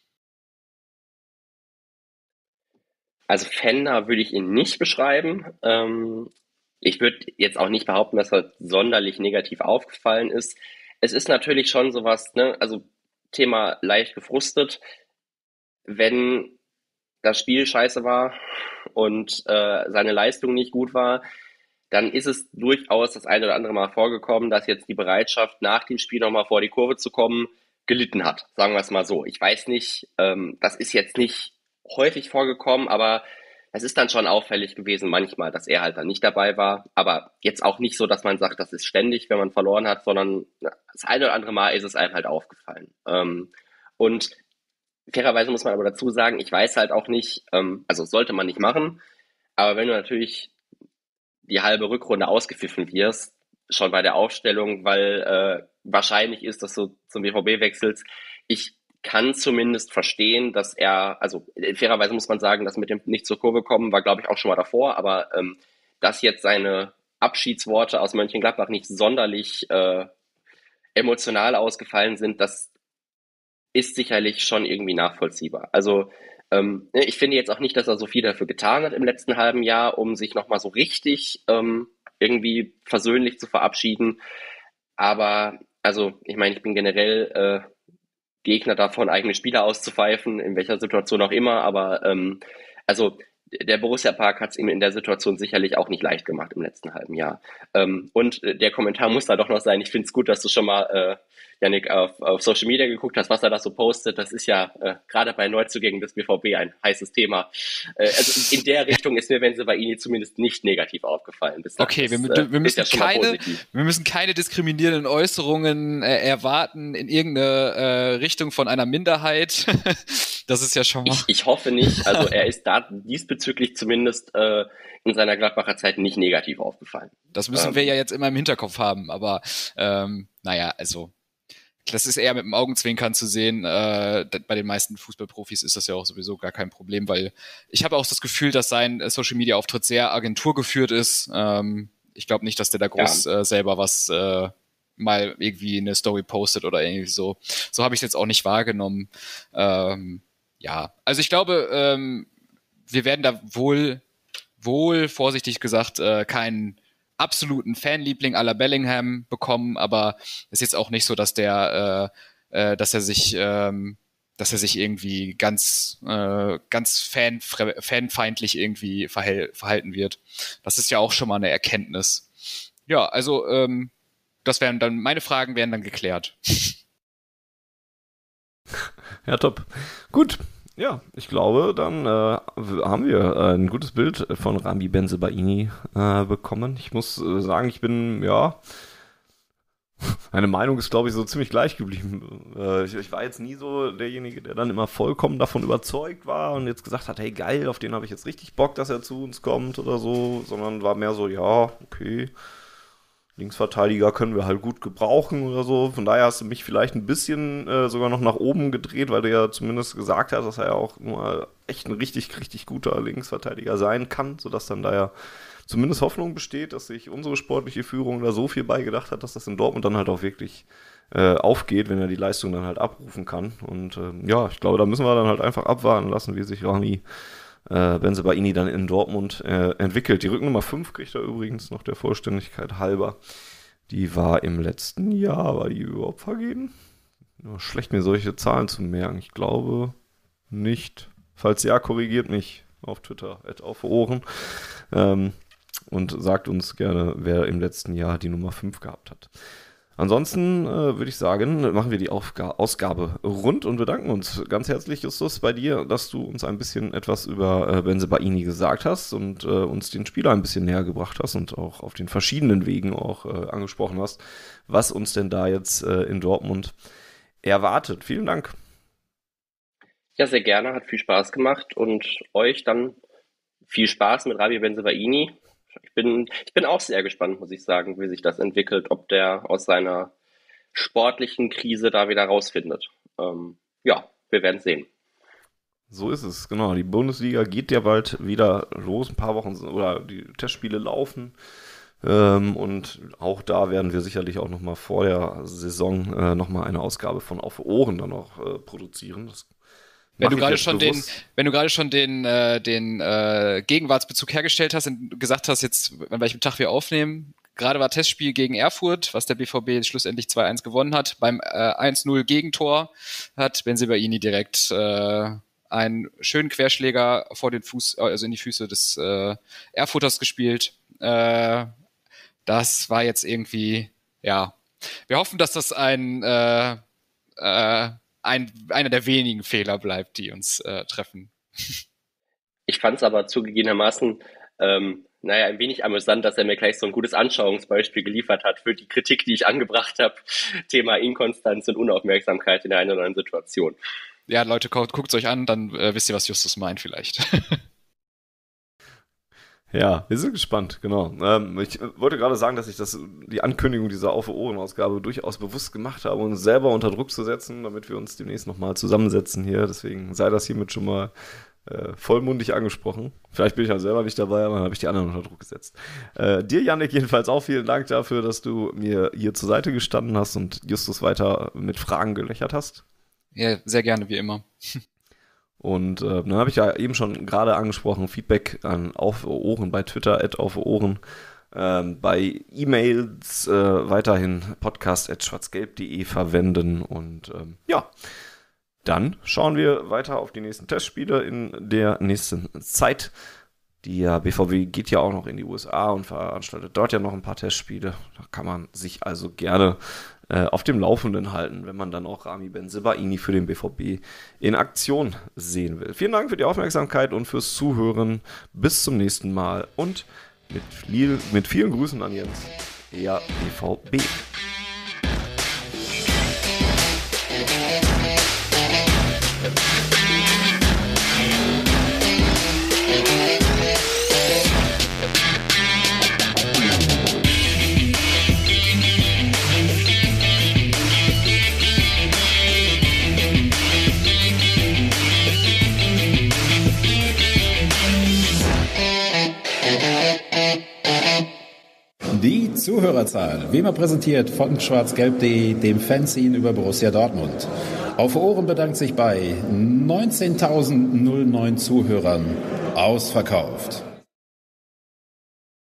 Also Fender würde ich ihn nicht beschreiben. Ähm, ich würde jetzt auch nicht behaupten, dass er sonderlich negativ aufgefallen ist. Es ist natürlich schon sowas, ne, also Thema leicht gefrustet, wenn das Spiel scheiße war und äh, seine Leistung nicht gut war, dann ist es durchaus das eine oder andere Mal vorgekommen, dass jetzt die Bereitschaft, nach dem Spiel nochmal vor die Kurve zu kommen, gelitten hat. Sagen wir es mal so. Ich weiß nicht, ähm, das ist jetzt nicht häufig vorgekommen, aber es ist dann schon auffällig gewesen manchmal, dass er halt dann nicht dabei war. Aber jetzt auch nicht so, dass man sagt, das ist ständig, wenn man verloren hat, sondern das eine oder andere Mal ist es einem halt aufgefallen. Ähm, und fairerweise muss man aber dazu sagen, ich weiß halt auch nicht, ähm, also sollte man nicht machen, aber wenn du natürlich die halbe Rückrunde ausgepfiffen wirst, schon bei der Aufstellung, weil äh, wahrscheinlich ist, dass du zum B V B wechselst. Ich kann zumindest verstehen, dass er, also äh, fairerweise muss man sagen, dass mit dem nicht zur Kurve kommen war, glaube ich, auch schon mal davor, aber ähm, dass jetzt seine Abschiedsworte aus Mönchengladbach nicht sonderlich äh, emotional ausgefallen sind, das ist sicherlich schon irgendwie nachvollziehbar. Also ähm, ich finde jetzt auch nicht, dass er so viel dafür getan hat im letzten halben Jahr, um sich nochmal so richtig ähm, irgendwie versöhnlich zu verabschieden. Aber also ich meine, ich bin generell äh, Gegner davon, eigene Spieler auszupfeifen, in welcher Situation auch immer. Aber ähm, also der Borussia Park hat es ihm in der Situation sicherlich auch nicht leicht gemacht im letzten halben Jahr. Ähm, und äh, der Kommentar muss da doch noch sein. Ich finde es gut, dass du schon mal, äh, Jannik, auf, auf Social Media geguckt hast, was er da so postet. Das ist ja äh, gerade bei Neuzugängen des B V B ein heißes Thema. Äh, also in der Richtung ist mir Benze Baini zumindest nicht negativ aufgefallen. Bislang. Okay, wir, das, äh, wir, müssen ja keine, wir müssen keine diskriminierenden Äußerungen äh, erwarten in irgendeine äh, Richtung von einer Minderheit. Das ist ja schon mal... Ich, ich hoffe nicht. Also er ist da diesbezüglich zumindest äh, in seiner Gladbacher Zeit nicht negativ aufgefallen. Das müssen ähm, wir ja jetzt immer im Hinterkopf haben, aber ähm, naja, also das ist eher mit dem Augenzwinkern zu sehen. Äh, bei den meisten Fußballprofis ist das ja auch sowieso gar kein Problem, weil ich habe auch das Gefühl, dass sein Social-Media-Auftritt sehr agenturgeführt ist. Ähm, ich glaube nicht, dass der da groß ja. äh, selber was äh, mal irgendwie eine Story postet oder irgendwie so. So habe ich es jetzt auch nicht wahrgenommen. Ähm, ja, also ich glaube, ähm, wir werden da wohl, wohl vorsichtig gesagt, äh, keinen absoluten Fanliebling à la Bellingham bekommen, aber es ist jetzt auch nicht so, dass der, äh, äh, dass er sich, ähm, dass er sich irgendwie ganz, äh, ganz fan, fanfeindlich irgendwie verhält, verhalten wird. Das ist ja auch schon mal eine Erkenntnis. Ja, also ähm, das wären dann meine Fragen wären dann geklärt. Ja, top. Gut. Ja, ich glaube, dann äh, haben wir äh, ein gutes Bild von Ramy Bensebaini äh, bekommen. Ich muss äh, sagen, ich bin, ja, meine Meinung ist, glaube ich, so ziemlich gleich geblieben. Äh, ich, ich war jetzt nie so derjenige, der dann immer vollkommen davon überzeugt war und jetzt gesagt hat, hey geil, auf den habe ich jetzt richtig Bock, dass er zu uns kommt oder so, sondern war mehr so, ja, okay, Linksverteidiger können wir halt gut gebrauchen oder so. Von daher hast du mich vielleicht ein bisschen äh, sogar noch nach oben gedreht, weil du ja zumindest gesagt hast, dass er ja auch nur echt ein richtig, richtig guter Linksverteidiger sein kann, sodass dann da ja zumindest Hoffnung besteht, dass sich unsere sportliche Führung da so viel beigedacht hat, dass das in Dortmund dann halt auch wirklich äh, aufgeht, wenn er die Leistung dann halt abrufen kann. Und äh, ja, ich glaube, da müssen wir dann halt einfach abwarten lassen, wie sich Ramy äh, Bensebaini dann in Dortmund äh, entwickelt. Die Rückennummer fünf kriegt er übrigens noch der Vollständigkeit halber. Die war im letzten Jahr, war die überhaupt vergeben? Ja, schlecht, mir solche Zahlen zu merken. Ich glaube nicht. Falls ja, korrigiert mich auf Twitter, at auf Ohren. Ähm, und sagt uns gerne, wer im letzten Jahr die Nummer fünf gehabt hat. Ansonsten äh, würde ich sagen, machen wir die Aufga- Ausgabe rund und bedanken uns ganz herzlich, Justus, bei dir, dass du uns ein bisschen etwas über äh, Bensebaini gesagt hast und äh, uns den Spieler ein bisschen näher gebracht hast und auch auf den verschiedenen Wegen auch äh, angesprochen hast, was uns denn da jetzt äh, in Dortmund erwartet. Vielen Dank. Ja, sehr gerne, hat viel Spaß gemacht und euch dann viel Spaß mit Ramy Bensebaini. Ich bin, ich bin auch sehr gespannt, muss ich sagen, wie sich das entwickelt, ob der aus seiner sportlichen Krise da wieder rausfindet. Ähm, ja, wir werden sehen. So ist es, genau. Die Bundesliga geht ja bald wieder los, ein paar Wochen oder die Testspiele laufen. Ähm, und auch da werden wir sicherlich auch nochmal vor der Saison äh, nochmal eine Ausgabe von Auf Ohren dann auch äh, produzieren. Das Wenn du gerade schon den, wenn du gerade schon den, äh, den äh, Gegenwartsbezug hergestellt hast und gesagt hast, jetzt an welchem Tag wir aufnehmen, gerade war Testspiel gegen Erfurt, was der B V B schlussendlich zwei eins gewonnen hat. Beim äh, eins null Gegentor hat Bensebaini direkt äh, einen schönen Querschläger vor den Fuß, also in die Füße des äh, Erfurters gespielt. Äh, das war jetzt irgendwie, ja. Wir hoffen, dass das ein äh, äh, Ein, einer der wenigen Fehler bleibt, die uns äh, treffen. Ich fand es aber zugegebenermaßen, ähm, naja, ein wenig amüsant, dass er mir gleich so ein gutes Anschauungsbeispiel geliefert hat für die Kritik, die ich angebracht habe. Thema Inkonstanz und Unaufmerksamkeit in der einen oder anderen Situation. Ja, Leute, guckt es euch an, dann äh, wisst ihr, was Justus meint vielleicht. Ja, wir sind gespannt, genau. Ähm, ich wollte gerade sagen, dass ich das, die Ankündigung dieser Auf-Ohren-Ausgabe durchaus bewusst gemacht habe, uns selber unter Druck zu setzen, damit wir uns demnächst nochmal zusammensetzen hier. Deswegen sei das hiermit schon mal äh, vollmundig angesprochen. Vielleicht bin ich ja selber nicht dabei, aber dann habe ich die anderen unter Druck gesetzt. Äh, dir, Yannick, jedenfalls auch vielen Dank dafür, dass du mir hier zur Seite gestanden hast und Justus weiter mit Fragen gelöchert hast. Ja, sehr gerne, wie immer. Und äh, dann habe ich ja eben schon gerade angesprochen, Feedback an Auf Ohren bei Twitter, at Auf Ohren, ähm, bei E-Mails äh, weiterhin podcast at schwarzgelb punkt de verwenden. Und ähm, ja, dann schauen wir weiter auf die nächsten Testspiele in der nächsten Zeit. Der B V B geht ja auch noch in die U S A und veranstaltet dort ja noch ein paar Testspiele. Da kann man sich also gerne äh, auf dem Laufenden halten, wenn man dann auch Ramy Bensebaini für den B V B in Aktion sehen will. Vielen Dank für die Aufmerksamkeit und fürs Zuhören. Bis zum nächsten Mal und mit, viel, mit vielen Grüßen an Jens, der B V B. Zuhörerzahl, wie immer präsentiert von schwarz-gelb punkt de, dem Fanzine über Borussia Dortmund. Auf Ohren bedankt sich bei neunzehntausendneun Zuhörern ausverkauft.